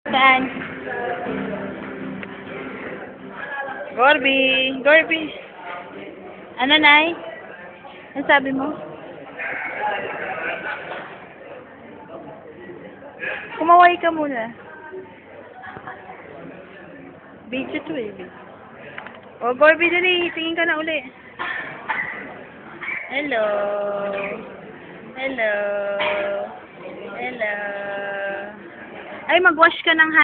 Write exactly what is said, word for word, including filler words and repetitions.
Saan? Gorby. Gorby. Ano, Nay? Ano sabi mo? Kumaway ka muna. Video to eh. O, Gorby, dali. Tingin ka na uli. Hello. Hello. Hello. Ay, mag-wash ka ng